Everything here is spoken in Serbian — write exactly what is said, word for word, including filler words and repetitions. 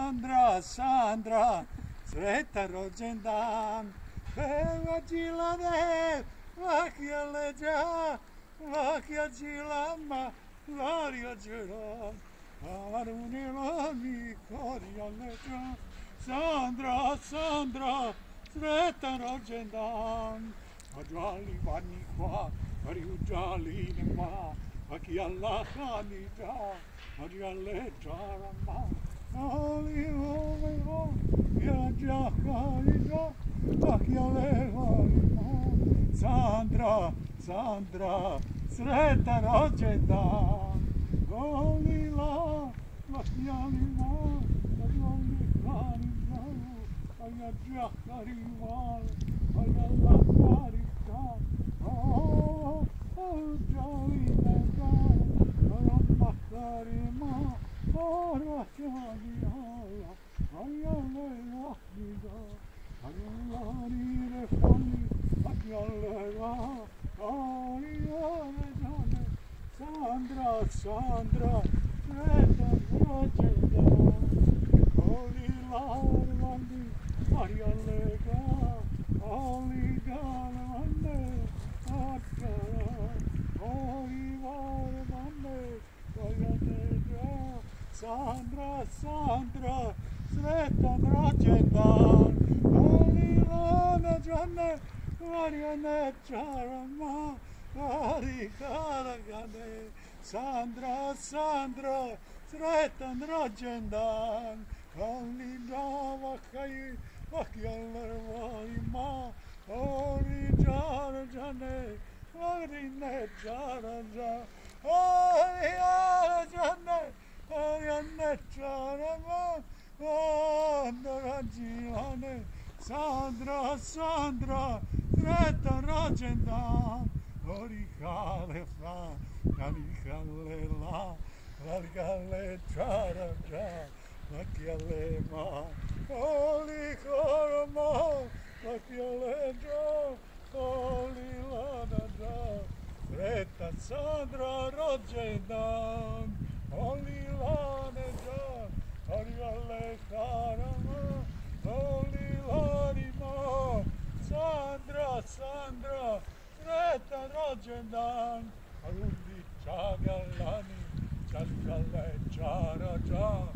Sandra, Sandra, sretan rođendan, Evo Đilane, vakija leđa, vakija Đilama, varija Đilan, Arunila mi korija leđa, Sandra, Sandra, sretan rođendan, Ađali vani hva, ari uđali nema, vakija lahani da, varija leđa rama, Ali ove ho, ja džahali da, vakija lehalima, Sandra, Sandra, sretan rođendan, Golila, vakjalima, vakjali halima, Aja džaharival, aja laharika, Oh, oh, jali nega, aja maharima, Oh, vakjali hala, aja lehahida, aja lari refani, vakjaleha, Sandra, Sandra, sretan rođendan, Olilar vandi, varjalega, Oligar vande, atkara, Olivar vande, varjalega, Sandra, Sandra, sretan rođendan, Olilane džane, varjane čarama, Ari Haragane, Sandra, Sandra, sretan rođendan, Ali dava kaj, vakjale vajma, Ori džarađane, Ari ne džarađa, Ari džarađane, Ari ne džarama, Andara džilane, Sandra, Sandra, sretan rođendan, Orihale fra, Orihale la, Orihale čarađa, Vakjale ma, Orihara ma, Vakjale dža, Olilana dža, sretan Sandra rođendan, Olilane dža, Orihale harama, Olilarima, Sandra, Sandra, sretan rođendan, Arundi čagalani, časkale čarađa,